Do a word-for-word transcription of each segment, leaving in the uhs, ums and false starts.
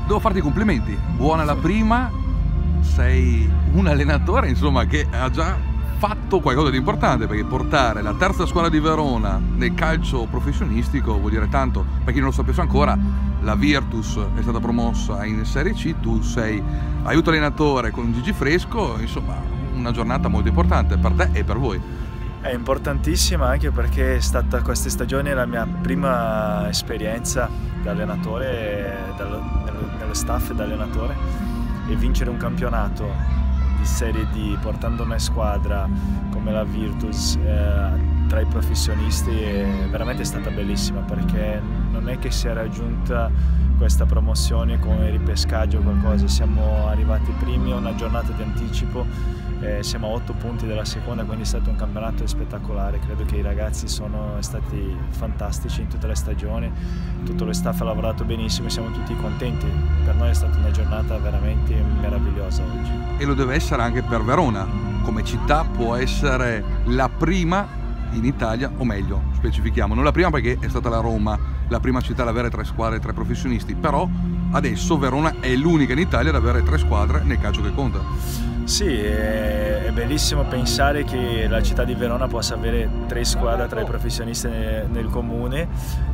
devo farti i complimenti, buona la prima, sei un allenatore insomma che ha già fatto qualcosa di importante, perché portare la terza squadra di Verona nel calcio professionistico vuol dire tanto. Per chi non lo sapesse ancora, la Virtus è stata promossa in Serie C, tu sei aiuto allenatore con Gigi Fresco, insomma una giornata molto importante per te e per voi. È importantissima anche perché è stata queste stagioni la mia prima esperienza da allenatore, nello staff e da allenatore, e vincere un campionato di Serie D portando una squadra come la Virtus eh, tra i professionisti è veramente stata bellissima, perché non è che si è raggiunta questa promozione con il ripescaggio o qualcosa, siamo arrivati primi a una giornata di anticipo. Eh, siamo a otto punti dalla seconda, quindi è stato un campionato spettacolare. Credo che i ragazzi sono stati fantastici in tutte le stagioni, tutto lo staff ha lavorato benissimo e siamo tutti contenti. Per noi è stata una giornata veramente meravigliosa oggi. E lo deve essere anche per Verona, come città può essere la prima in Italia, o meglio, specifichiamo, non la prima perché è stata la Roma, la prima città ad avere tre squadre e tre professionisti, però adesso Verona è l'unica in Italia ad avere tre squadre nel calcio che conta. Sì, è bellissimo pensare che la città di Verona possa avere tre squadre tra i professionisti nel comune,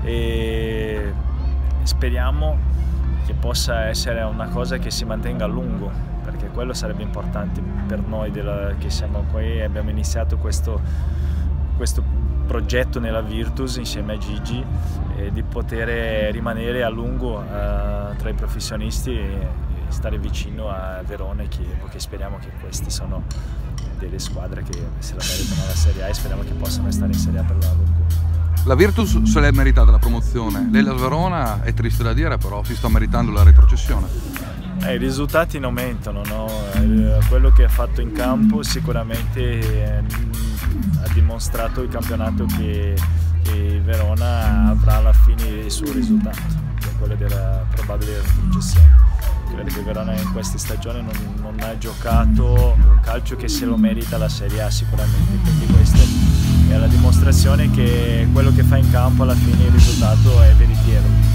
e speriamo che possa essere una cosa che si mantenga a lungo, perché quello sarebbe importante per noi della, che siamo qui e abbiamo iniziato questo, questo progetto nella Virtus insieme a Gigi, e di poter rimanere a lungo uh, tra i professionisti e stare vicino a Verona, che, perché speriamo che queste sono delle squadre che se la meritano alla Serie A e speriamo che possano stare in Serie A per la lungo. La Virtus se l'è meritata la promozione, l'Hellas Verona è triste da dire, però si sta meritando la retrocessione. Eh, I risultati non aumentano, no? Eh, quello che ha fatto in campo sicuramente eh, ha dimostrato il campionato che, che Verona avrà alla fine il suo risultato, che è quello della probabile retrocessione. Credo che Verona in queste stagioni non, non ha giocato un calcio che se lo merita la Serie A sicuramente, quindi questa è la dimostrazione che quello che fa in campo alla fine il risultato è veritiero.